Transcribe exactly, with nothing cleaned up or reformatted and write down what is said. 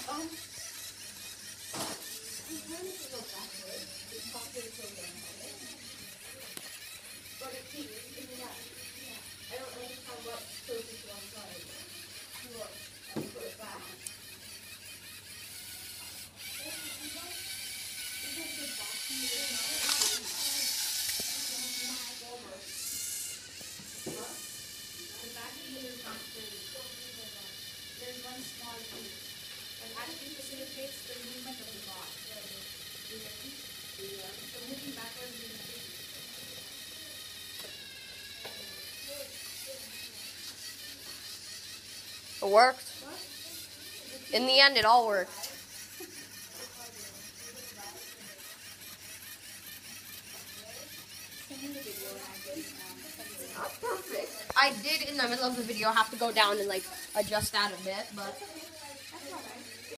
Um, I'm trying to go backwards. It's possible to go backwards. But it's here, isn't that? I don't understand what's closer to one side. Look, I'll put it back. There's one small piece that actually facilitates the movement of the bar. So moving backwards is It worked. In the end, it all worked. That's perfect. I did, in the middle of the video, have to go down and, like, adjust that a bit, but...